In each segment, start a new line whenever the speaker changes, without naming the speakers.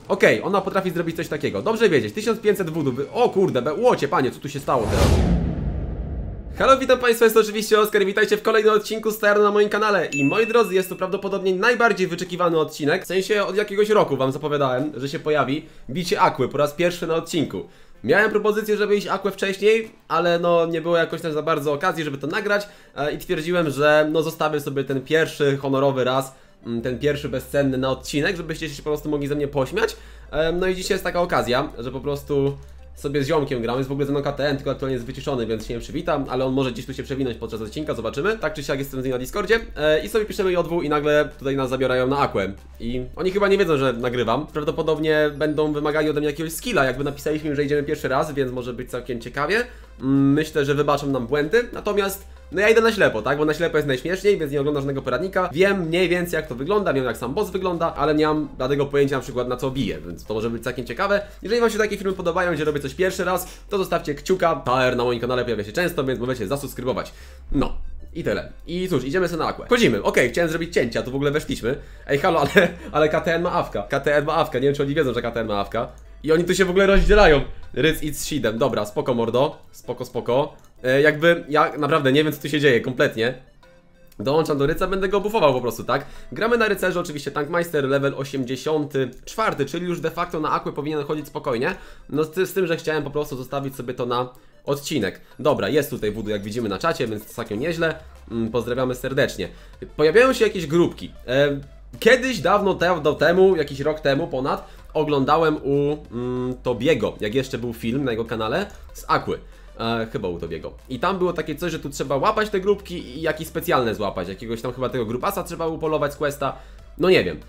Okej, ona potrafi zrobić coś takiego. Dobrze wiedzieć, 1500 voodoo. O kurde, łocie, panie, co tu się stało teraz? Halo, witam Państwa, jest to oczywiście Oskar, witajcie w kolejnym odcinku Starno na moim kanale. I moi drodzy, jest to prawdopodobnie najbardziej wyczekiwany odcinek. W sensie od jakiegoś roku wam zapowiadałem, że się pojawi bicie Aquy po raz pierwszy na odcinku. Miałem propozycję, żeby iść Aquę wcześniej, ale no nie było jakoś tam za bardzo okazji, żeby to nagrać. I twierdziłem, że no zostawię sobie ten pierwszy honorowy raz, ten pierwszy bezcenny na odcinek, żebyście się po prostu mogli ze mnie pośmiać. No i dzisiaj jest taka okazja, że po prostu sobie z ziomkiem gramy, jest w ogóle ze mną KTN, tylko aktualnie jest wyciszony, więc się nie przywitam, ale on może gdzieś tu się przewinąć podczas odcinka, zobaczymy. Tak czy siak jestem z nim na Discordzie i sobie piszemy JW i nagle tutaj nas zabierają na Aquę. I oni chyba nie wiedzą, że nagrywam. Prawdopodobnie będą wymagali ode mnie jakiegoś skilla, jakby napisaliśmy im, że idziemy pierwszy raz, więc może być całkiem ciekawie. Myślę, że wybaczą nam błędy, natomiast no ja idę na ślepo, tak? Bo na ślepo jest najśmieszniej, więc nie oglądam żadnego poradnika. Wiem mniej więcej jak to wygląda, wiem jak sam boss wygląda, ale nie mam żadnego pojęcia na przykład na co bije, więc to może być całkiem ciekawe. Jeżeli wam się takie filmy podobają, gdzie robię coś pierwszy raz, to zostawcie kciuka. HR na moim kanale pojawia się często, więc możecie zasubskrybować. No. I tyle. I cóż, idziemy sobie na Aquę. Wchodzimy. Okej, chciałem zrobić cięcia, tu w ogóle weszliśmy. Ej, halo, ale KTN ma awka. KTN ma awka, nie wiem czy oni wiedzą, że KTN ma awka. I oni tu się w ogóle rozdzielają. Rys i z Shidem. Dobra, spoko mordo. Spoko, spoko. Jakby ja naprawdę nie wiem co tu się dzieje, kompletnie. Dołączam do Ryca, będę go buffował po prostu, tak? Gramy na Rycerze, oczywiście Tankmeister level 84, czyli już de facto na Aquę powinien chodzić spokojnie. No z tym, że chciałem po prostu zostawić sobie to na odcinek. Dobra, jest tutaj voodoo jak widzimy na czacie, więc całkiem nieźle. Pozdrawiamy serdecznie. Pojawiają się jakieś grupki. Kiedyś, dawno temu, jakiś rok temu ponad, oglądałem u Tobiego, jak jeszcze był film na jego kanale, z Aquy. Chyba u Tobiego. I tam było takie coś, że tu trzeba łapać te grupki i jakieś specjalne złapać. Jakiegoś tam chyba tego grupasa trzeba upolować z questa. No nie wiem.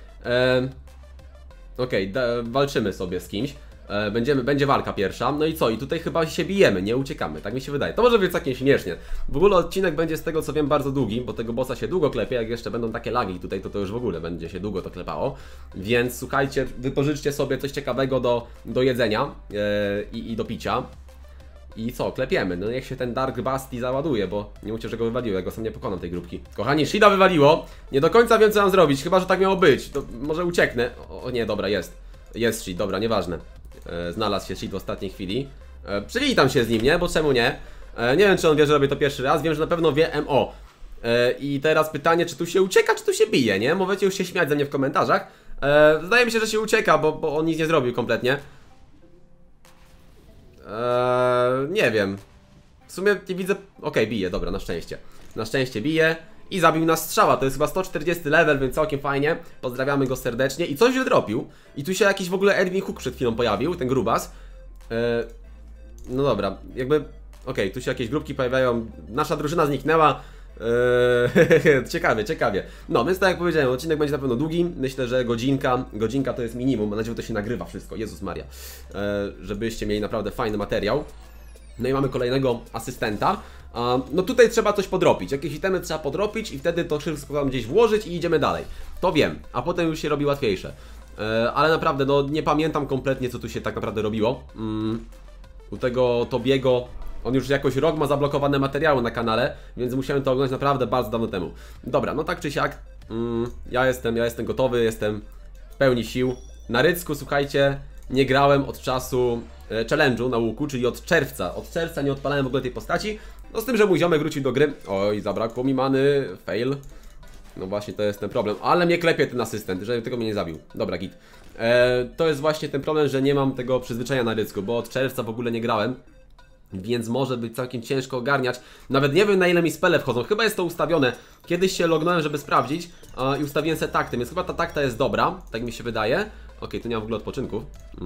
Okej, walczymy sobie z kimś. Będzie walka pierwsza. No i co? I tutaj chyba się bijemy, nie uciekamy. Tak mi się wydaje. To może być całkiem śmiesznie. W ogóle odcinek będzie z tego co wiem bardzo długi, bo tego bossa się długo klepie. Jak jeszcze będą takie lagi tutaj, to już w ogóle będzie się długo to klepało. Więc słuchajcie, wypożyczcie sobie coś ciekawego do jedzenia i do picia. I co? Klepiemy. No niech się ten Dark Basti załaduje, bo nie mówcie, że go wywaliło, ja go sam nie pokonam tej grupki. Kochani, Shida wywaliło. Nie do końca wiem co mam zrobić, chyba że tak miało być. To może ucieknę. O nie, dobra, jest. Jest Shid, dobra, nieważne. Znalazł się Shid w ostatniej chwili. Przywitam się z nim, nie? Bo czemu nie? Nie wiem czy on wie, że robię to pierwszy raz, wiem, że na pewno wie MO. I teraz pytanie, czy tu się ucieka, czy tu się bije, nie? Możecie już się śmiać ze mnie w komentarzach. Zdaje mi się, że się ucieka, bo on nic nie zrobił kompletnie. Nie wiem. W sumie nie widzę. Okej, bije, dobra, na szczęście. Na szczęście bije. I zabił nas strzała. To jest chyba 140 level, więc całkiem fajnie. Pozdrawiamy go serdecznie. I coś wydropił. I tu się jakiś w ogóle Edwin Hook przed chwilą pojawił, ten grubas. No dobra, jakby. Okej, tu się jakieś grupki pojawiają. Nasza drużyna zniknęła. Ciekawie, ciekawie. No, więc tak jak powiedziałem, odcinek będzie na pewno długi. Myślę, że godzinka to jest minimum. Mam nadzieję, że to się nagrywa wszystko. Jezus Maria. Żebyście mieli naprawdę fajny materiał. No i mamy kolejnego asystenta. No tutaj trzeba coś podropić. Jakieś itemy trzeba podropić i wtedy to wszystko tam gdzieś włożyć i idziemy dalej. To wiem, a potem już się robi łatwiejsze. Ale naprawdę, no nie pamiętam kompletnie co tu się tak naprawdę robiło. U tego Tobiego. On już jakoś rok ma zablokowane materiały na kanale, więc musiałem to oglądać naprawdę bardzo dawno temu. Dobra, no tak czy siak, ja jestem gotowy, jestem w pełni sił. Na Rycku, słuchajcie, nie grałem od czasu challenge'u na łuku, czyli od czerwca. Od czerwca nie odpalałem w ogóle tej postaci. No z tym, że mój ziomek wrócił do gry. Oj, zabrakło mi many, fail. No właśnie, to jest ten problem. Ale mnie klepie ten asystent, że tego mnie nie zabił. Dobra, git. To jest właśnie ten problem, że nie mam tego przyzwyczajenia na Rycku, bo od czerwca w ogóle nie grałem. Więc może być całkiem ciężko ogarniać. Nawet nie wiem na ile mi spele wchodzą. Chyba jest to ustawione. Kiedyś się lognąłem, żeby sprawdzić i ustawiłem se takty, więc chyba ta takta jest dobra. Tak mi się wydaje. Okej, tu nie mam w ogóle odpoczynków.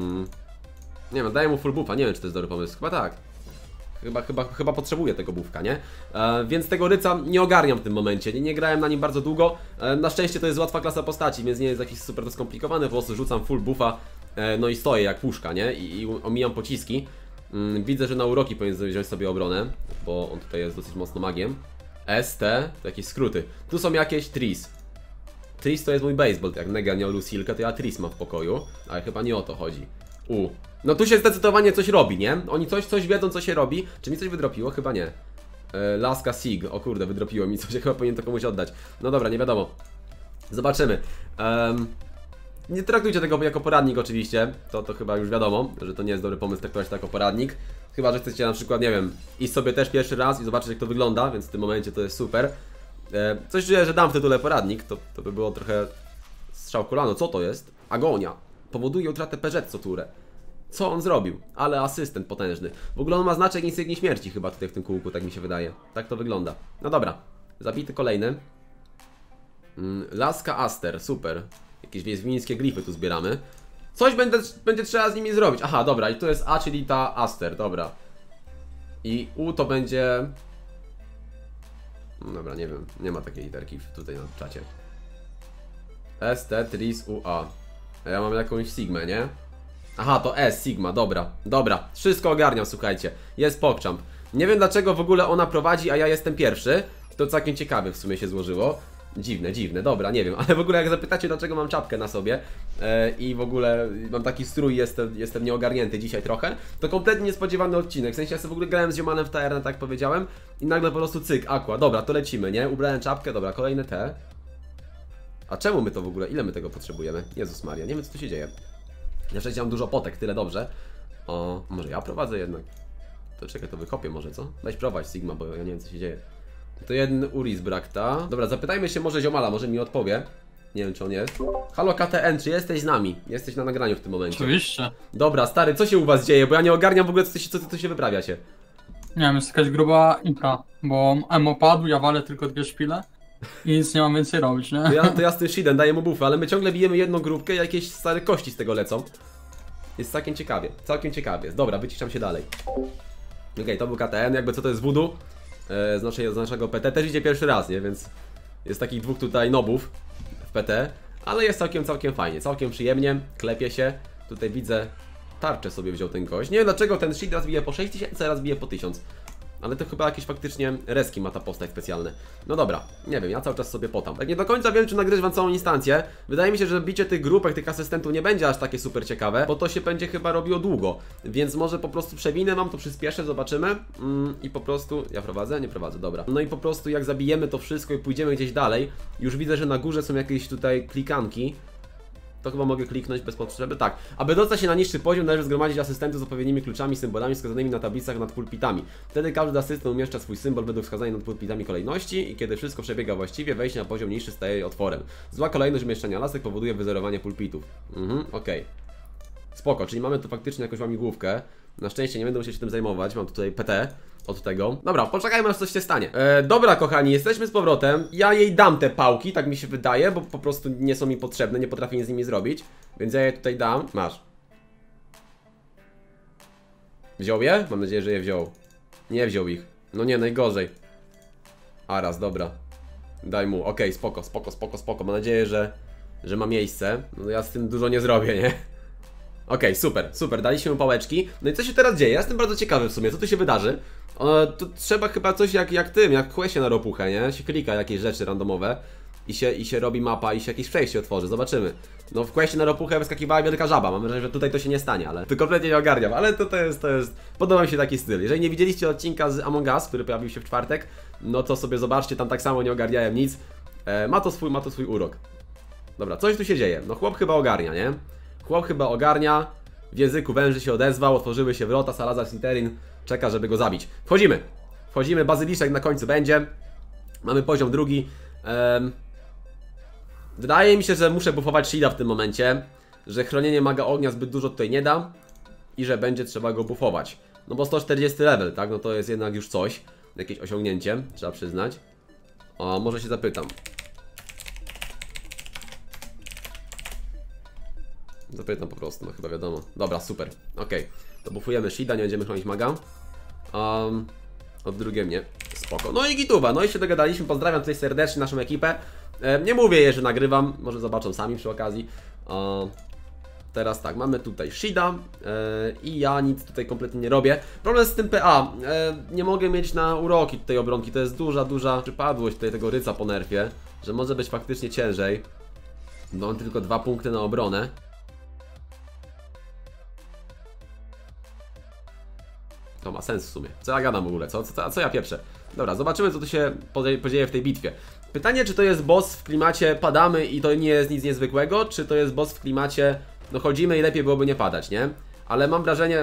Nie wiem, daję mu full buffa. Nie wiem czy to jest dobry pomysł. Chyba tak. Chyba potrzebuję tego buffka, nie? Więc tego Ryca nie ogarniam w tym momencie. Nie grałem na nim bardzo długo. Na szczęście to jest łatwa klasa postaci, więc nie jest jakiś super skomplikowany. Po prostu rzucam full buffa. No i stoję jak puszka, nie? I omijam pociski. Widzę, że na uroki powinien wziąć sobie obronę, bo on tutaj jest dosyć mocno magiem. ST, to jakieś skróty. Tu są jakieś Tris. Tris to jest mój baseball, jak Negan miał Lucilkę, to ja Tris mam w pokoju. Ale chyba nie o to chodzi. No tu się zdecydowanie coś robi, nie? Oni coś wiedzą co się robi. Czy mi coś wydropiło? Chyba nie. Laska Sig, o kurde, wydropiło mi coś, chyba powinien to komuś oddać. No dobra, nie wiadomo. Zobaczymy. Nie traktujcie tego jako poradnik oczywiście, to chyba już wiadomo, że to nie jest dobry pomysł traktować to jako poradnik. Chyba, że chcecie na przykład, nie wiem, iść sobie też pierwszy raz i zobaczyć jak to wygląda, więc w tym momencie to jest super. Coś czuję, że dam w tytule poradnik, to by było trochę strzał w kolano. Co to jest? Agonia. Powoduje utratę PZ co turę. Co on zrobił? Ale asystent potężny. W ogóle on ma znaczek insygnii śmierci chyba tutaj w tym kółku, tak mi się wydaje. Tak to wygląda. No dobra, zabity kolejny. Laska Aster, super. Jakieś wiedźmińskie glify tu zbieramy. Coś będzie trzeba z nimi zrobić. Aha, dobra, i tu jest A, czyli ta Aster, dobra. I U to będzie... Dobra, nie wiem, nie ma takiej literki tutaj na czacie. S, T, Tris, U, A. A ja mam jakąś Sigmę, nie? Aha, to S, Sigma, dobra. Dobra, wszystko ogarniam, słuchajcie. Jest PogChamp. Nie wiem dlaczego w ogóle ona prowadzi, a ja jestem pierwszy. To całkiem ciekawe w sumie się złożyło. Dziwne, dobra, nie wiem. Ale w ogóle jak zapytacie dlaczego mam czapkę na sobie i w ogóle mam taki strój, jestem nieogarnięty dzisiaj trochę, to kompletnie niespodziewany odcinek. W sensie ja sobie w ogóle grałem z ziomanem w TR, tak powiedziałem. I nagle po prostu cyk, aqua. Dobra, to lecimy, nie? Ubrałem czapkę, dobra, kolejne te. A czemu my to w ogóle, ile my tego potrzebujemy? Jezus Maria, nie wiem co tu się dzieje. Ja przecież mam dużo potek, tyle dobrze. O, może ja prowadzę jednak. To czekaj, to wykopię może, co? Weź prowadź Sigma, bo ja nie wiem co się dzieje. To jeden Uris brak, ta. Dobra, zapytajmy się może ziomala, może mi odpowie. Nie wiem czy on jest. Halo KTN, czy jesteś z nami? Jesteś na nagraniu w tym momencie.
Oczywiście.
Dobra, stary, co się u was dzieje? Bo ja nie ogarniam w ogóle co się wyprawia się.
Nie wiem, jest jakaś gruba impra, bo emo padł, ja walę tylko 2 szpile i nic nie mam więcej robić, nie?
To ja z tym Shiden daję mu buffy, ale my ciągle bijemy jedną grupkę i jakieś stare kości z tego lecą. Jest całkiem ciekawie. Dobra, wyciszam się dalej. Okej, to był KTN, jakby co to jest voodoo z naszego PT, też idzie pierwszy raz, nie? Więc jest takich dwóch tutaj nobów w PT, ale jest całkiem fajnie, całkiem przyjemnie, klepie się. Tutaj widzę, tarczę sobie wziął ten gość. Nie wiem dlaczego ten shield raz bije po 6000, raz bije po 1000. Ale to chyba jakieś faktycznie reski ma ta postać specjalne. No dobra, nie wiem, ja cały czas sobie potam. Tak nie do końca wiem, czy nagrywam całą instancję. Wydaje mi się, że bicie tych grupek, tych asystentów nie będzie aż takie super ciekawe, bo to się będzie chyba robiło długo. Więc może po prostu przewinę wam, to przyspieszę, zobaczymy. I po prostu... Ja prowadzę? Nie prowadzę, dobra. No i po prostu jak zabijemy to wszystko i pójdziemy gdzieś dalej, już widzę, że na górze są jakieś tutaj klikanki. To chyba mogę kliknąć bez potrzeby. Tak. Aby dostać się na niższy poziom, należy zgromadzić asystentów z odpowiednimi kluczami, symbolami wskazanymi na tablicach nad pulpitami. Wtedy każdy asystent umieszcza swój symbol według wskazanej nad pulpitami kolejności i kiedy wszystko przebiega właściwie, wejście na poziom niższy staje otworem. Zła kolejność umieszczania lasek powoduje wyzerowanie pulpitów. Okej. Spoko, czyli mamy tu faktycznie jakąś łamigłówkę. Na szczęście nie będę musiał się tym zajmować, mam tutaj PT od tego. Dobra, poczekajmy aż coś się stanie. Dobra kochani, jesteśmy z powrotem. Ja jej dam te pałki, tak mi się wydaje, bo po prostu nie są mi potrzebne, nie potrafię nic z nimi zrobić. Więc ja je tutaj dam. Masz. Wziął je? Mam nadzieję, że je wziął. Nie wziął ich. No nie, najgorzej. A raz, dobra. Daj mu, okej, spoko. Mam nadzieję, że ma miejsce. No ja z tym dużo nie zrobię, nie? Okej, super, daliśmy mu pałeczki. No i co się teraz dzieje? Ja jestem bardzo ciekawy w sumie, co tu się wydarzy. Tu trzeba chyba coś jak questie na ropuchę, nie? Się klika jakieś rzeczy randomowe i się robi mapa i się jakieś przejście otworzy, zobaczymy. No w questie na ropuchę wyskakiwała wielka żaba, mam wrażenie, że tutaj to się nie stanie, ale to kompletnie nie ogarniam, ale to jest, podoba mi się taki styl. Jeżeli nie widzieliście odcinka z Among Us, który pojawił się w czwartek, no to sobie zobaczcie, tam tak samo nie ogarniałem nic. Ma to swój urok. Dobra, coś tu się dzieje, no chłop chyba ogarnia, nie? Chłop chyba ogarnia, w języku węży się odezwał, otworzyły się wrota, Salazar Slytherin czeka, żeby go zabić. Wchodzimy, bazyliszek na końcu będzie. Mamy poziom drugi. Wydaje mi się, że muszę buffować Shida w tym momencie, że chronienie maga ognia zbyt dużo tutaj nie da i że będzie trzeba go buffować. No bo 140 level, tak? No to jest jednak już coś, jakieś osiągnięcie, trzeba przyznać. O, może się zapytam. Zapytam po prostu, no chyba wiadomo. Dobra, super, okej. To buffujemy Shida, nie będziemy chronić maga. Od drugie mnie, spoko. No i gituba, no i się dogadaliśmy, pozdrawiam tutaj serdecznie naszą ekipę. Nie mówię jej, że nagrywam, może zobaczą sami przy okazji. Teraz tak, mamy tutaj Shida i ja nic tutaj kompletnie nie robię. Problem z tym PA, nie mogę mieć na uroki tutaj obronki, to jest duża przypadłość tutaj tego ryca po nerfie, że może być faktycznie ciężej. No mam tylko 2 punkty na obronę. To ma sens w sumie. Co ja gadam w ogóle? Co ja pieprzę? Dobra, zobaczymy co tu się podzieje w tej bitwie. Pytanie, czy to jest boss w klimacie padamy i to nie jest nic niezwykłego, czy to jest boss w klimacie no chodzimy i lepiej byłoby nie padać, nie? Ale mam wrażenie...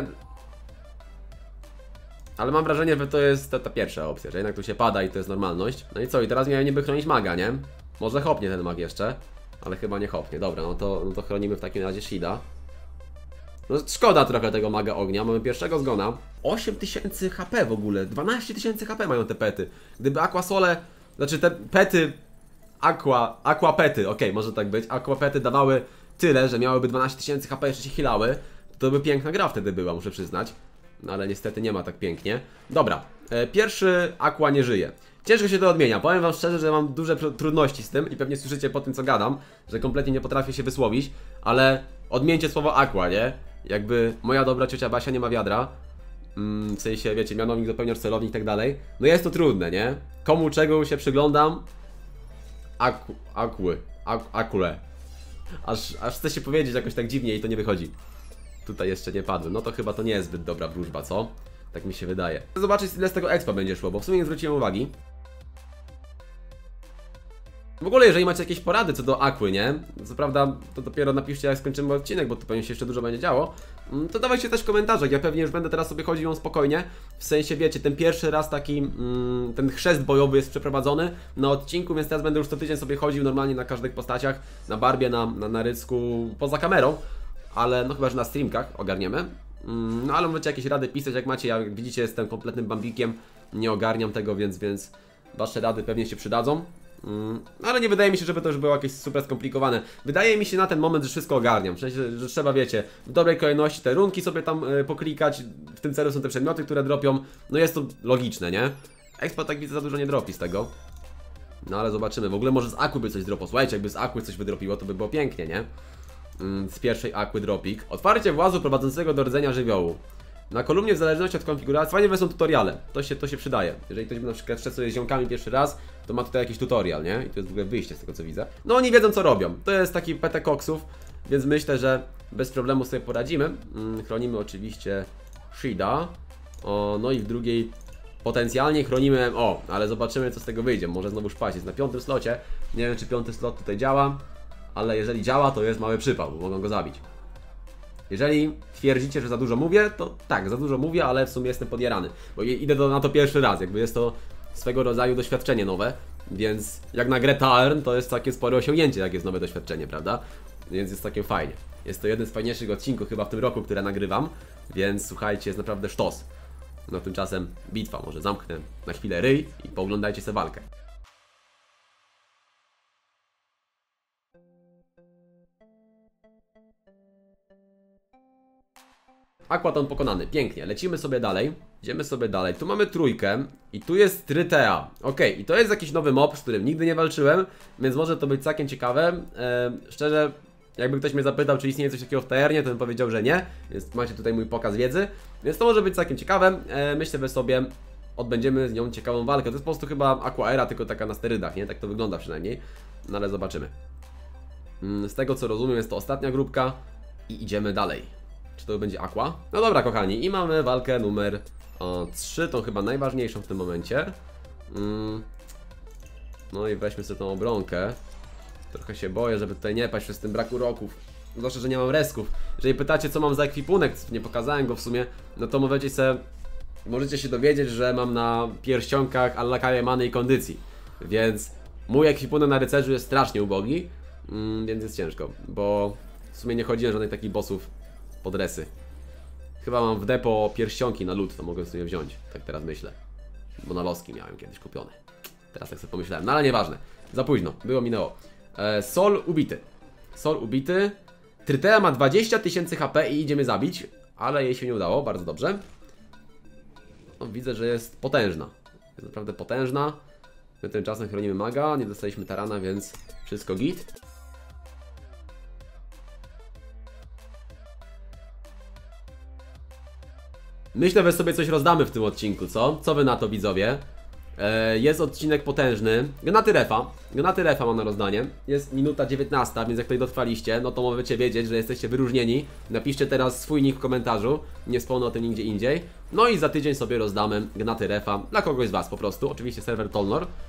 że to jest ta pierwsza opcja, że jednak tu się pada i to jest normalność. No i co? I teraz miałem niby chronić maga, nie? Może hopnie ten mag jeszcze, ale chyba nie hopnie. Dobra, no to chronimy w takim razie Shida. No szkoda trochę tego maga ognia, mamy pierwszego zgona. 8000 HP w ogóle, 12000 HP mają te pety. Gdyby Aquasole, znaczy te pety, Aquapety, okej, może tak być. Aquapety dawały tyle, że miałyby 12000 HP, jeszcze się healały. To by piękna gra wtedy była, muszę przyznać. No ale niestety nie ma tak pięknie. Dobra, pierwszy Aqua nie żyje. Ciężko się to odmienia, powiem wam szczerze, że mam duże trudności z tym i pewnie słyszycie po tym co gadam, że kompletnie nie potrafię się wysłowić, ale odmieńcie słowo Aqua, nie? Jakby moja dobra ciocia Basia nie ma wiadra, w sensie wiecie, mianownik dopełniasz celownik i tak dalej. No jest to trudne, nie? Komu czego się przyglądam? Akule. Aż chce się powiedzieć jakoś tak dziwnie i to nie wychodzi. Tutaj jeszcze nie padły, no to chyba to nie jest zbyt dobra wróżba, co? Tak mi się wydaje. Chcę zobaczyć ile z tego expa będzie szło, bo w sumie nie zwróciłem uwagi. W ogóle jeżeli macie jakieś porady co do Aquy, nie? Co prawda to dopiero napiszcie jak skończymy odcinek, bo tu pewnie się jeszcze dużo będzie działo. To dawajcie też w komentarzach, ja pewnie już będę teraz sobie chodził ją spokojnie. W sensie wiecie, ten pierwszy raz taki, ten chrzest bojowy jest przeprowadzony na odcinku, więc teraz będę już co tydzień sobie chodził normalnie na każdych postaciach. Na Barbie, na Rycku, poza kamerą. Ale no chyba, że na streamkach ogarniemy. No ale możecie jakieś rady pisać jak macie, jak widzicie jestem kompletnym bambikiem. Nie ogarniam tego, więc wasze rady pewnie się przydadzą. Ale nie wydaje mi się, żeby to już było jakieś super skomplikowane. Wydaje mi się na ten moment, że wszystko ogarniam. W sensie, że trzeba, wiecie, w dobrej kolejności te runki sobie tam poklikać. W tym celu są te przedmioty, które dropią. No jest to logiczne, nie? Expa tak widzę za dużo nie dropi z tego. No ale zobaczymy. W ogóle może z Aquy by coś dropiło. Słuchajcie, jakby z Aquy coś wydropiło, to by było pięknie, nie? Z pierwszej Aquy dropik. Otwarcie włazu prowadzącego do rdzenia żywiołu. Na kolumnie w zależności od konfiguracji, fajnie są tutoriale, to się przydaje. Jeżeli ktoś by na przykład szedł sobie z ziomkami pierwszy raz, to ma tutaj jakiś tutorial, nie? I to jest w ogóle wyjście z tego co widzę. No oni wiedzą co robią, to jest taki PT koksów, więc myślę, że bez problemu sobie poradzimy. Chronimy oczywiście Shida. No i w drugiej potencjalnie chronimy MO, ale zobaczymy co z tego wyjdzie, może znowu szpać, jest na 5. slocie. Nie wiem czy 5. slot tutaj działa, ale jeżeli działa to jest mały przypał, bo mogą go zabić. Jeżeli twierdzicie, że za dużo mówię, to tak, za dużo mówię, ale w sumie jestem podjarany. Bo idę na to pierwszy raz, jakby jest to swego rodzaju doświadczenie nowe. Więc jak na grę Taern, to jest takie spore osiągnięcie, jak jest nowe doświadczenie, prawda? Więc jest takie fajnie. Jest to jeden z fajniejszych odcinków chyba w tym roku, które nagrywam. Więc słuchajcie, jest naprawdę sztos. No tymczasem bitwa, może zamknę na chwilę ryj i pooglądajcie sobie walkę. Aquaton pokonany, pięknie, lecimy sobie dalej. Idziemy sobie dalej, tu mamy trójkę i tu jest Trytea. Okej, i to jest jakiś nowy mob, z którym nigdy nie walczyłem, więc może to być całkiem ciekawe. Szczerze, jakby ktoś mnie zapytał, czy istnieje coś takiego w Taernie, to bym powiedział, że nie. Więc macie tutaj mój pokaz wiedzy, więc to może być całkiem ciekawe. Myślę, że sobie odbędziemy z nią ciekawą walkę. To jest po prostu chyba Aquaera, tylko taka na sterydach, nie? Tak to wygląda przynajmniej. No ale zobaczymy. Z tego co rozumiem jest to ostatnia grupka i idziemy dalej. Czy to będzie Aqua? No dobra kochani, i mamy walkę numer 3, tą chyba najważniejszą w tym momencie. No i weźmy sobie tą obronkę. Trochę się boję, żeby tutaj nie paść przez tym braku roków. Zwłaszcza, że nie mam resków. Jeżeli pytacie co mam za ekwipunek, nie pokazałem go w sumie, no to możecie się dowiedzieć, że mam na pierścionkach Allakaje many i kondycji. Więc mój ekwipunek na rycerzu jest strasznie ubogi, więc jest ciężko, bo w sumie nie chodziłem żadnych takich bossów pod resy. Chyba mam w depo pierścionki na lód, to mogę sobie wziąć, tak teraz myślę. Bo na loski miałem kiedyś kupione. Teraz tak sobie pomyślałem, no ale nieważne. Za późno, minęło. Sol ubity. Sol ubity. Trytea ma 20 000 HP i idziemy zabić, ale jej się nie udało, bardzo dobrze. No, widzę, że jest potężna. Jest naprawdę potężna. My tymczasem chronimy maga, nie dostaliśmy tarana, więc wszystko git. Myślę, że sobie coś rozdamy w tym odcinku, co? Co wy na to widzowie? Jest odcinek potężny. Gnaty refa mam na rozdanie. Jest minuta 19, więc jak tutaj dotrwaliście, no to możecie wiedzieć, że jesteście wyróżnieni. Napiszcie teraz swój nick w komentarzu. Nie wspomnę o tym nigdzie indziej. No i za tydzień sobie rozdamy Gnaty refa dla kogoś z was po prostu. Oczywiście serwer Tolnor.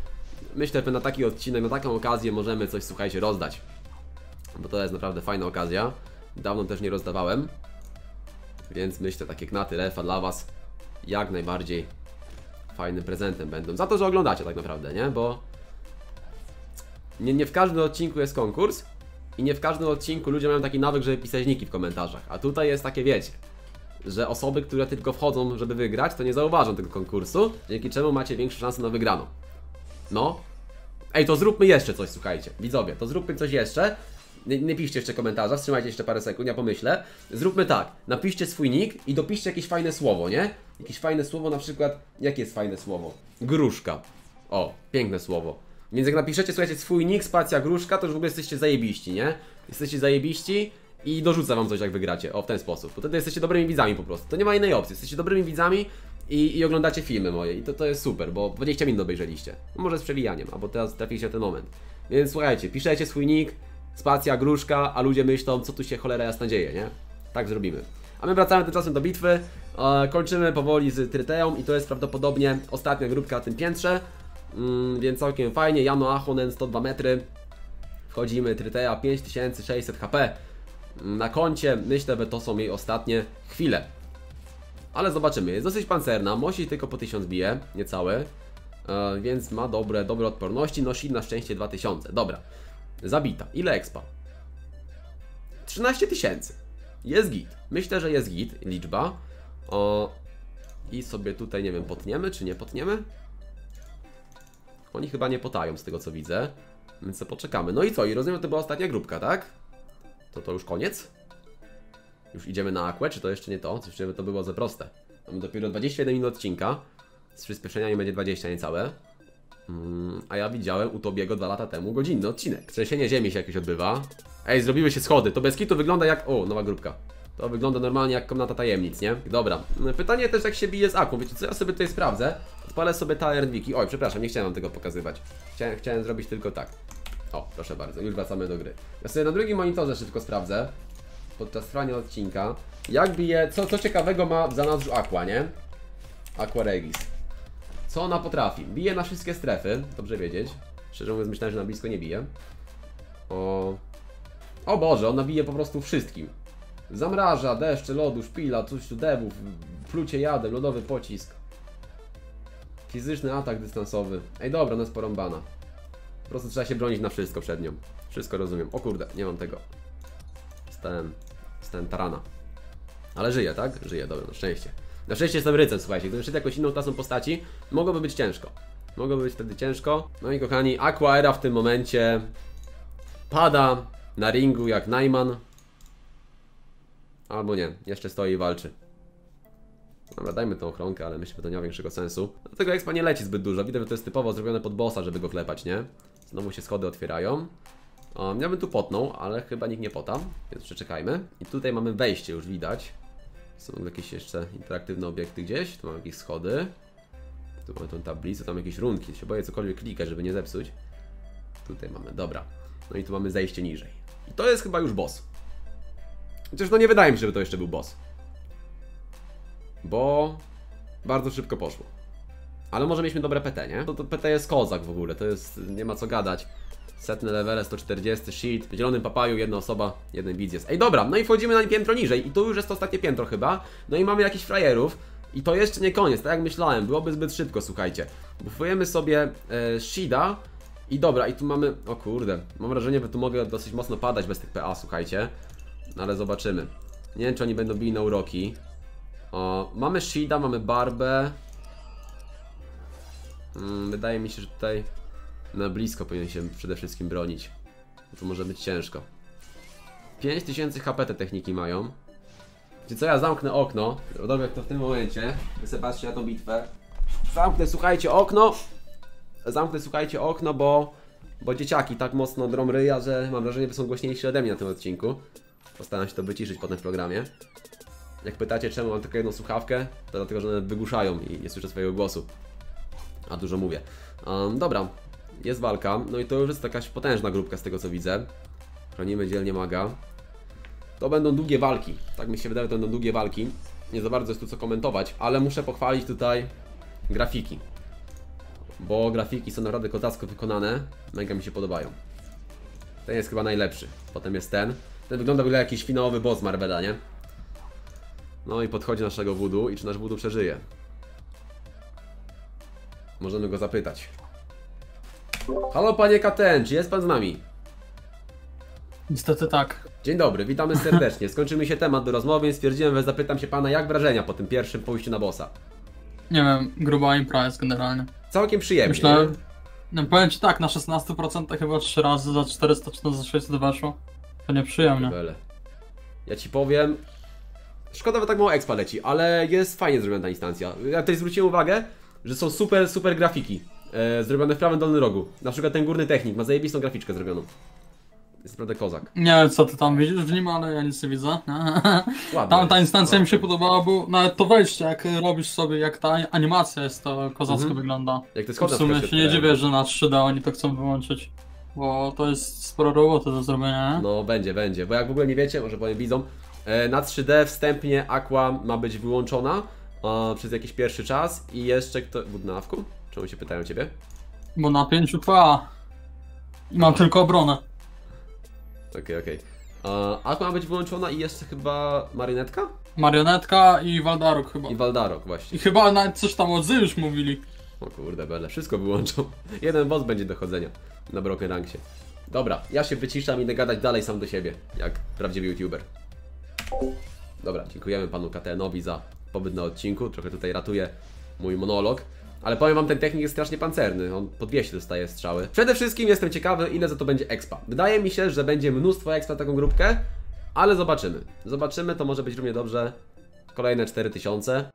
myślę, że na taki odcinek, na taką okazję możemy coś, słuchajcie, rozdać. Bo to jest naprawdę fajna okazja. Dawno też nie rozdawałem. Więc myślę, takie knaty refa dla was jak najbardziej fajnym prezentem będą. Za to, że oglądacie tak naprawdę, nie? Bo nie w każdym odcinku jest konkurs i nie w każdym odcinku ludzie mają taki nawyk, żeby pisać niki w komentarzach. A tutaj jest takie, wiecie, że osoby, które tylko wchodzą, żeby wygrać, to nie zauważą tego konkursu, dzięki czemu macie większe szanse na wygraną. No. Ej, to zróbmy jeszcze coś, słuchajcie. Widzowie, to zróbmy coś jeszcze. Nie piszcie jeszcze komentarza, wstrzymajcie jeszcze parę sekund, ja pomyślę. Zróbmy tak, napiszcie swój nick i dopiszcie jakieś fajne słowo, nie? Jakieś fajne słowo, na przykład, jakie jest fajne słowo? Gruszka. O, piękne słowo. Więc jak napiszecie, słuchajcie, swój nick, spacja gruszka, to już w ogóle jesteście zajebiści, nie? Jesteście zajebiści i dorzucę wam coś, jak wygracie. O, w ten sposób. Bo wtedy jesteście dobrymi widzami po prostu. To nie ma innej opcji. Jesteście dobrymi widzami i oglądacie filmy moje. I to jest super, bo 20 minut obejrzeliście. No, może z przewijaniem, albo teraz trafiliście ten moment. Więc słuchajcie, piszecie swój nick, spacja gruszka, a ludzie myślą, co tu się cholera jasna dzieje, nie? Tak zrobimy. A my wracamy tymczasem do bitwy. Kończymy powoli z Tryteą i to jest prawdopodobnie ostatnia grupka na tym piętrze. Więc całkiem fajnie. Jano Ahonen 102 metry. Wchodzimy, Trytea 5600 HP na koncie. Myślę, że to są jej ostatnie chwile. Ale zobaczymy. Jest dosyć pancerna. Mosi tylko po 1000 bije, niecałe. Więc ma dobre odporności. Nosi na szczęście 2000. Dobra. Zabita. Ile expa? 13 000. Jest git. Myślę, że jest git liczba. I sobie tutaj, nie wiem, potniemy czy nie potniemy? Oni chyba nie potają z tego, co widzę. Więc to poczekamy. No i co? I rozumiem, że to była ostatnia grupka, tak? To już koniec? Już idziemy na Aquę, czy to jeszcze nie to? Coś, żeby to było za proste. Mamy dopiero 21 minut odcinka. Z przyspieszeniami będzie 20 niecałe. A ja widziałem u Tobiego 2 lata temu godzinny odcinek. Trzęsienie ziemi się jakieś odbywa. Ej, zrobiły się schody. To bez kitu wygląda jak... O, nowa grupka. To wygląda normalnie jak komnata tajemnic, nie? Dobra. Pytanie też, jak się bije z Aquą. Wiecie co, ja sobie tutaj sprawdzę. Odpalę sobie talent wiki. Oj, przepraszam, nie chciałem wam tego pokazywać. Chciałem zrobić tylko tak. O, proszę bardzo, już wracamy do gry. Ja sobie na drugim monitorze szybko sprawdzę podczas trwania odcinka, jak bije, co ciekawego ma w zanadrzu Aqua, nie? Aqua Regis. Co ona potrafi? Bije na wszystkie strefy, dobrze wiedzieć. Szczerze mówiąc, myślałem, że na blisko nie bije. O Boże, ona bije po prostu wszystkim. Zamraża, deszcze, lodu, szpila, coś tu dewów, plucie jadem, lodowy pocisk. Fizyczny atak dystansowy. Ej, dobra, ona jest porąbana. Po prostu trzeba się bronić na wszystko przed nią. Wszystko rozumiem. O kurde, nie mam tego. Stałem tarana. Ale żyje, tak? Żyje, dobra, na szczęście. Na szczęście jestem rycem, słuchajcie. Gdybym szedł jakąś inną klasą postaci, mogłoby być ciężko. Mogłoby być wtedy ciężko. No i kochani, Aqua Era w tym momencie pada na ringu jak Najman. Albo nie, jeszcze stoi i walczy. Dobra, dajmy tą ochronkę, ale myślę, że to nie ma większego sensu. Do tego expa nie leci zbyt dużo. Widzę, że to jest typowo zrobione pod bossa, żeby go klepać, nie? Znowu się schody otwierają. Ja bym tu potnął, ale chyba nikt nie pota, więc przeczekajmy. I tutaj mamy wejście, już widać. Są jakieś jeszcze interaktywne obiekty gdzieś. Tu mamy jakieś schody. Tu mamy tą tablicę, tam jakieś runki. Się boję cokolwiek klikać, żeby nie zepsuć. Tutaj mamy, dobra. No i tu mamy zejście niżej. I to jest chyba już boss. Chociaż no nie wydaje mi się, żeby to jeszcze był boss. Bo bardzo szybko poszło. Ale może mieliśmy dobre PT, nie? To PT jest kozak w ogóle, to jest, nie ma co gadać. Setne levele, 140, shit. W zielonym papaju, jedna osoba, jeden widz jest. Ej, dobra, no i wchodzimy na piętro niżej. I tu już jest to ostatnie piętro chyba. No i mamy jakichś frajerów. I to jeszcze nie koniec, tak jak myślałem. Byłoby zbyt szybko, słuchajcie. Bufujemy sobie Shida. I dobra, i tu mamy... O kurde, mam wrażenie, że tu mogę dosyć mocno padać bez tych PA, słuchajcie. No ale zobaczymy. Nie wiem, czy oni będą bili na uroki. Mamy Shida, mamy Barbę. Wydaje mi się, że tutaj na blisko powinien się przede wszystkim bronić. To może być ciężko. 5000 HP te techniki mają. Wiecie co, ja zamknę okno. Robię to w tym momencie. Wy sobie patrzcie na tą bitwę. Zamknę, słuchajcie, okno. Zamknę, słuchajcie, okno, bo dzieciaki tak mocno drą ryja, że mam wrażenie, że są głośniejsi ode mnie na tym odcinku. Postaram się to wyciszyć potem w programie. Jak pytacie, czemu mam tylko jedną słuchawkę, to dlatego, że one wygłuszają i nie słyszę swojego głosu. A dużo mówię. Dobra, jest walka. No i to już jest jakaś potężna grupka z tego, co widzę. Chronimy dzielnie maga. To będą długie walki. Tak mi się wydaje, to będą długie walki. Nie za bardzo jest tu co komentować, ale muszę pochwalić tutaj grafiki. bo grafiki są naprawdę kozacko wykonane. Mega mi się podobają. Ten jest chyba najlepszy. Potem jest ten. Ten wygląda jak jakiś finałowy boss Marvela, nie? No i podchodzi naszego Voodoo i czy nasz Voodoo przeżyje? Możemy go zapytać. Halo panie KTN, czy jest pan z nami?
Niestety tak.
Dzień dobry, witamy serdecznie. Skończył mi się temat do rozmowy, więc stwierdziłem, że zapytam się pana, jak wrażenia po tym pierwszym pójściu na bossa.
Nie wiem, gruba impra jest generalnie.
Całkiem przyjemnie.
Myślę,
nie?
no powiem ci tak, na 16% chyba 3 razy za 400 czy za 600 weszło. To nieprzyjemnie.
Bele. Ja ci powiem, szkoda, że tak mało expa leci, ale jest fajnie zrobiona ta instancja. Ja tutaj zwróciłem uwagę, że są super grafiki zrobione w prawym dolnym rogu. Na przykład ten górny technik ma zajebistą graficzkę zrobioną. Jest naprawdę kozak.
Nie wiem co ty tam widzisz w nim, ale ja nic nie widzę.
Ładnie.
Tam ta instancja mi się podobała, bo nawet to wejście, jak robisz sobie, jak ta animacja jest, to kozacko wygląda.
Jak to jest
W sumie się nie dziwię, że na 3D oni to chcą wyłączyć. Bo to jest sporo roboty do zrobienia, nie?
No będzie, bo jak w ogóle nie wiecie, może powiem widzom, na 3D wstępnie Aqua ma być wyłączona przez jakiś pierwszy czas i jeszcze kto... Wódnawku? Czemu się pytają ciebie?
Bo na 5 trwa. I mam tylko obronę.
Okej. Aqua ma być wyłączona i jeszcze chyba Marynetka?
Marionetka i Waldarok chyba.
I Waldarok właśnie.
I chyba nawet coś tam o Zy już mówili.
O kurde bele, wszystko wyłączą. Jeden boss będzie dochodzenia na Broken Ranksie. Dobra, ja się wyciszam i idę gadać dalej sam do siebie, jak prawdziwy youtuber. Dobra, dziękujemy panu KTN-owi za pobyt na odcinku. Trochę tutaj ratuje mój monolog. Ale powiem wam, ten technik jest strasznie pancerny. On po 200 dostaje strzały. Przede wszystkim jestem ciekawy, ile za to będzie expa. Wydaje mi się, że będzie mnóstwo expa taką grupkę, ale zobaczymy. Zobaczymy, to może być równie dobrze. Kolejne 4000.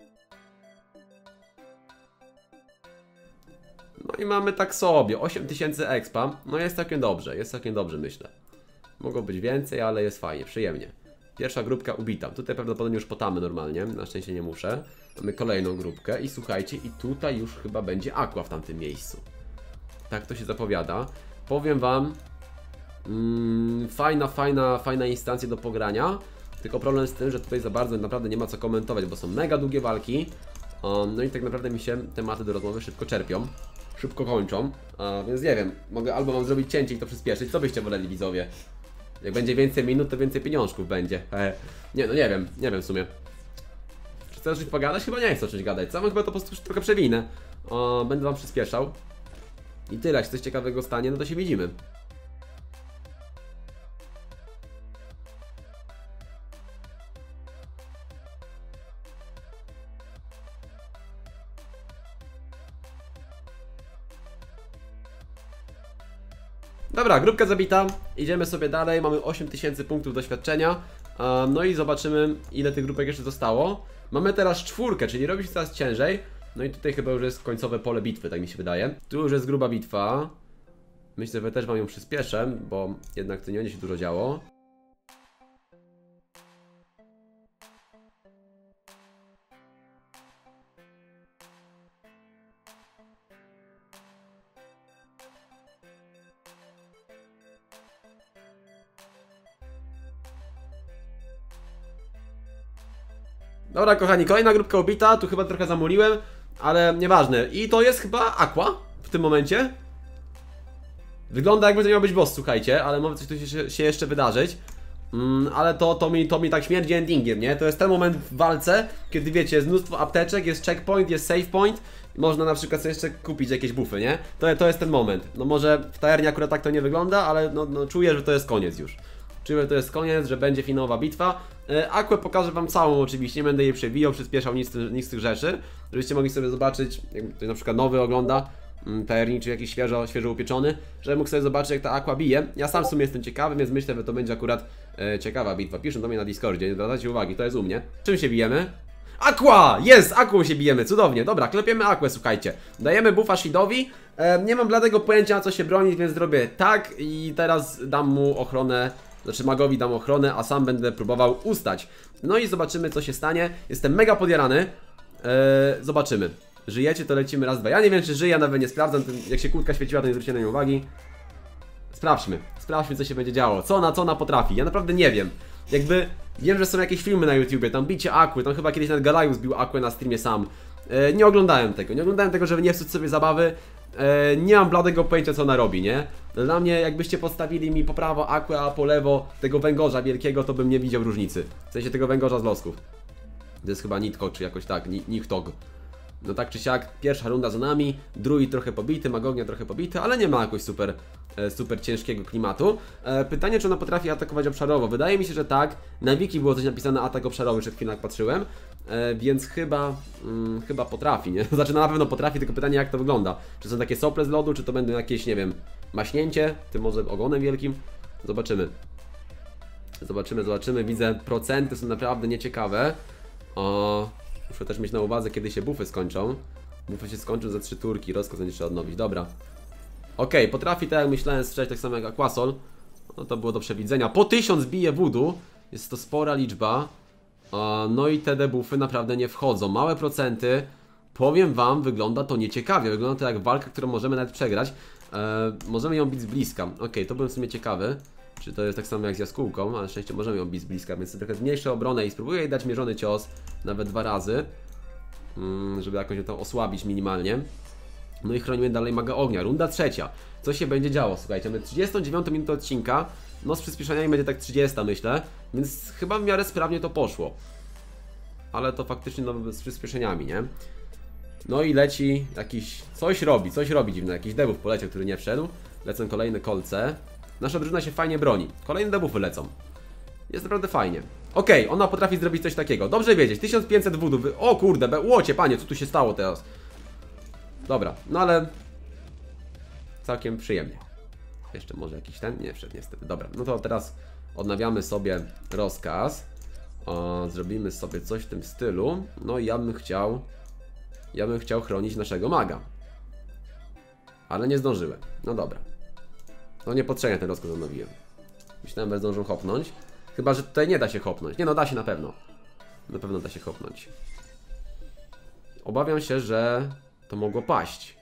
No i mamy tak sobie 8000 expa. No jest całkiem dobrze myślę. Mogło być więcej, ale jest fajnie, przyjemnie. Pierwsza grupka ubita. Tutaj prawdopodobnie już potamy normalnie. Na szczęście nie muszę. Mamy kolejną grupkę i słuchajcie, i tutaj już chyba będzie Aqua w tamtym miejscu. Tak to się zapowiada. Powiem wam, fajna instancja do pogrania. Tylko problem z tym, że tutaj za bardzo naprawdę nie ma co komentować, bo są mega długie walki. No i tak naprawdę mi się tematy do rozmowy szybko czerpią. Szybko kończą. Więc nie wiem, mogę albo mam zrobić cięcie i to przyspieszyć. Co byście woleli, widzowie? Jak będzie więcej minut, to więcej pieniążków będzie. Nie, no nie wiem w sumie. Czy chcesz coś pogadać? Chyba nie chcę coś gadać. Sam chyba to po prostu trochę przewinę. Będę wam przyspieszał. I tyle, jak coś ciekawego stanie, no to się widzimy. Dobra, grupka zabita, idziemy sobie dalej, mamy 8000 punktów doświadczenia. No i zobaczymy, ile tych grupek jeszcze zostało. Mamy teraz 4, czyli robi się coraz ciężej. No i tutaj chyba już jest końcowe pole bitwy, tak mi się wydaje. Tu już jest gruba bitwa. Myślę, że też wam ją przyspieszę, bo jednak to nie będzie się dużo działo. Dobra kochani, kolejna grupka ubita, tu chyba trochę zamuliłem, ale nieważne. I to jest chyba Aqua w tym momencie. Wygląda jakby to miał być boss, słuchajcie, ale może coś tu się jeszcze wydarzyć. Ale to mi tak śmierdzi endingiem, nie? To jest ten moment w walce, kiedy wiecie, jest mnóstwo apteczek, jest checkpoint, jest save point. Można na przykład sobie jeszcze kupić jakieś buffy, nie? To jest ten moment. No może w tavernie akurat tak to nie wygląda, ale no czuję, że to jest koniec już. Czuję, że to jest koniec, że będzie finałowa bitwa. Aquę pokażę wam całą oczywiście, nie będę jej przewijał, przyspieszał nic z tych rzeczy. Żebyście mogli sobie zobaczyć, jak ktoś na przykład nowy ogląda, tavernik czy jakiś świeżo upieczony, żeby mógł sobie zobaczyć, jak ta Aqua bije. Ja sam w sumie jestem ciekawy, więc myślę, że to będzie akurat ciekawa bitwa. Piszą do mnie na Discordzie, nie zwracajcie uwagi, to jest u mnie. Czym się bijemy? Aqua! Jest! Aquą się bijemy, cudownie. Dobra, klepiemy Aquę, słuchajcie. Dajemy buffa Shidowi. Nie mam bladego pojęcia, na co się bronić, więc zrobię tak i teraz dam mu ochronę. Znaczy magowi dam ochronę, a sam będę próbował ustać. No i zobaczymy, co się stanie. Jestem mega podjarany. Zobaczymy. Żyjecie, to lecimy raz, dwa. Ja nie wiem, czy żyję, ja nawet nie sprawdzam. Jak się kłódka świeciła, to nie zwróciłem na nią uwagi. Sprawdźmy, co się będzie działo. Co ona potrafi. Ja naprawdę nie wiem. Jakby wiem, że są jakieś filmy na YouTubie, tam bicie Aquy, tam chyba kiedyś nawet Galajus bił Aquę na streamie sam. Nie oglądałem tego, żeby nie psuć sobie zabawy. nie mam bladego pojęcia, co ona robi, nie? Dla mnie, jakbyście postawili mi po prawo Aquę, a po lewo tego węgorza wielkiego, to bym nie widział różnicy. W sensie tego węgorza z losków. To jest chyba Nidhogg, czy jakoś tak, Nidhogg. No tak czy siak, pierwsza runda za nami, druid trochę pobity, Magognia trochę pobity, ale nie ma jakoś super ciężkiego klimatu. Pytanie, czy ona potrafi atakować obszarowo? Wydaje mi się, że tak. Na wiki było coś napisane atak obszarowy, przed chwilą jak patrzyłem. Więc chyba potrafi, nie? Znaczy, na pewno potrafi, tylko pytanie, jak to wygląda. Czy są takie sople z lodu, czy to będą jakieś, nie wiem, maśnięcie, tym może ogonem wielkim? Zobaczymy. Zobaczymy. Widzę, procenty są naprawdę nieciekawe. Muszę też mieć na uwadze, kiedy się buffy skończą. Buffy się skończą za 3 turki, rozkaz będzie trzeba odnowić, dobra. Okej, potrafi, tak jak myślałem, strzelać tak samo jak Aquasol. No to było do przewidzenia. Po 1000 bije voodoo, jest to spora liczba. No i te debuffy naprawdę nie wchodzą. Małe procenty. Powiem wam, wygląda to nieciekawie. Wygląda to jak walka, którą możemy nawet przegrać. Możemy ją bić z bliska. Okej, to byłem w sumie ciekawy. Czy to jest tak samo jak z jaskółką, ale na szczęście możemy ją bić z bliska, więc trochę zmniejszę obronę i spróbuję jej dać mierzony cios. Nawet 2 razy. Żeby jakoś to osłabić minimalnie. No i chronimy dalej maga ognia. Runda trzecia. Co się będzie działo? Słuchajcie, mamy 39 minutę odcinka. No z przyspieszeniami będzie tak 30, myślę. Więc chyba w miarę sprawnie to poszło. Ale to faktycznie no, z przyspieszeniami, nie? No i leci jakiś... Coś robi dziwne. Jakiś debuff poleciał, który nie wszedł. Lecą kolejne kolce. Nasza drużyna się fajnie broni. Kolejne debuffy lecą. Jest naprawdę fajnie. Okej, ona potrafi zrobić coś takiego. Dobrze wiedzieć. 1500 voodoo. O kurde, łocie, panie, co tu się stało teraz? Dobra, no ale... Całkiem przyjemnie. Jeszcze może jakiś ten? Nie wszedł niestety. Dobra, no to teraz odnawiamy sobie rozkaz. Zrobimy sobie coś w tym stylu. No i ja bym chciał chronić naszego maga. Ale nie zdążyłem. No dobra. No niepotrzebnie ten rozkaz odnowiłem. Myślałem, że zdążą hopnąć. Chyba, że tutaj nie da się hopnąć. Nie no, da się na pewno. Na pewno da się hopnąć. Obawiam się, że to mogło paść.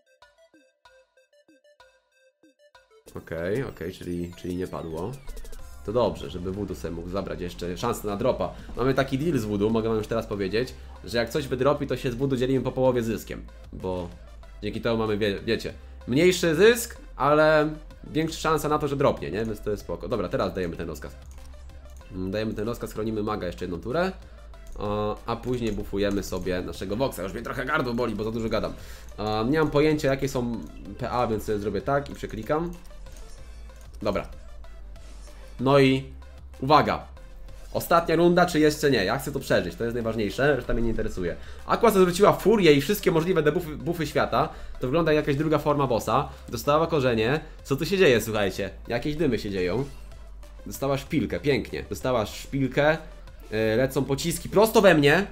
Okej, czyli nie padło. To dobrze, żeby voodoo sobie mógł zabrać jeszcze szansę na dropa. Mamy taki deal z voodoo, mogę wam już teraz powiedzieć, że jak coś wydropi, to się z voodoo dzielimy po połowie zyskiem. Bo dzięki temu mamy, wiecie, mniejszy zysk, ale większa szansa na to, że dropnie, nie? Więc to jest spoko. Dobra, teraz dajemy ten rozkaz. Chronimy maga jeszcze jedną turę. A później buffujemy sobie naszego Voxa. Już mnie trochę gardło boli, bo za dużo gadam. Nie mam pojęcia, jakie są PA, więc sobie zrobię tak i przeklikam. Dobra. No i uwaga. Ostatnia runda, czy jeszcze nie? Ja chcę to przeżyć, to jest najważniejsze, reszta mnie nie interesuje. Aqua zwróciła furię i wszystkie możliwe buffy świata. To wygląda jak jakaś druga forma bossa. Dostała korzenie. Co tu się dzieje, słuchajcie? Jakieś dymy się dzieją. Dostała szpilkę, pięknie. Dostała szpilkę. Lecą pociski prosto we mnie.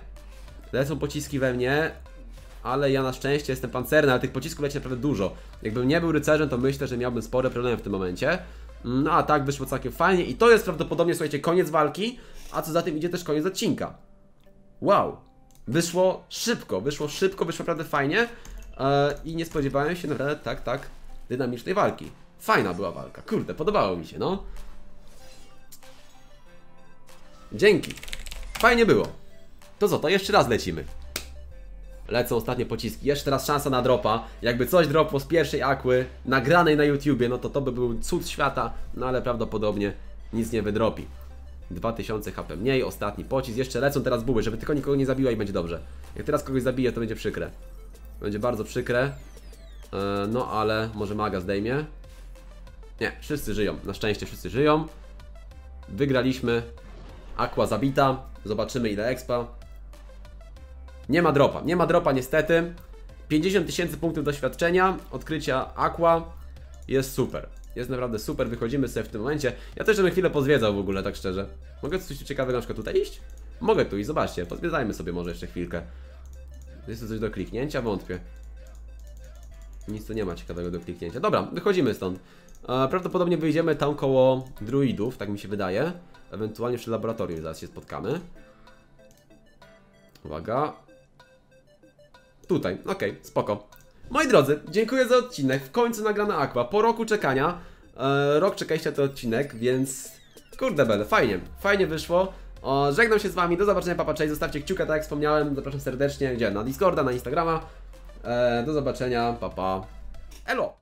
Ale ja na szczęście jestem pancerny, ale tych pocisków leci naprawdę dużo. Jakbym nie był rycerzem, to myślę, że miałbym spore problemy w tym momencie. No a tak wyszło całkiem fajnie i to jest prawdopodobnie, słuchajcie, koniec walki. A co za tym idzie, też koniec odcinka. Wow. Wyszło szybko, wyszło naprawdę fajnie. I nie spodziewałem się naprawdę tak dynamicznej walki. Fajna była walka, kurde, podobało mi się, no. Dzięki. Fajnie było. To co, to jeszcze raz lecimy. Lecą ostatnie pociski. Jeszcze raz szansa na dropa. Jakby coś dropło z pierwszej Aquy, nagranej na YouTubie, no to by był cud świata. No ale prawdopodobnie nic nie wydropi. 2000 HP mniej, ostatni pocisk. Jeszcze lecą teraz buły, żeby tylko nikogo nie zabiła i będzie dobrze. Jak teraz kogoś zabije, to będzie przykre. Będzie bardzo przykre. No ale może maga zdejmie. Nie, wszyscy żyją. Na szczęście wszyscy żyją. Wygraliśmy. Aqua zabita. Zobaczymy ile expa. Nie ma dropa niestety. 50 000 punktów doświadczenia. Odkrycia Aqua. Jest super. Jest naprawdę super. Wychodzimy sobie w tym momencie. Ja też bym chwilę pozwiedzał w ogóle, tak szczerze. Mogę coś ciekawego na przykład tutaj iść? Mogę tu i zobaczcie. Pozwiedzajmy sobie może jeszcze chwilkę. Jest tu coś do kliknięcia? Wątpię. Nic tu nie ma ciekawego do kliknięcia. Dobra, wychodzimy stąd. Prawdopodobnie wyjdziemy tam koło druidów, tak mi się wydaje. Ewentualnie przy laboratorium zaraz się spotkamy. Uwaga. Tutaj, okej, spoko. Moi drodzy, dziękuję za odcinek. W końcu nagrana Aqua. Po roku czekania. Rok czekaliście na ten odcinek, więc... Kurde bele, fajnie wyszło. Żegnam się z wami, do zobaczenia, papa, cześć. Zostawcie kciuka, tak jak wspomniałem. Zapraszam serdecznie, gdzie? Na Discorda, na Instagrama. Do zobaczenia, papa. Elo!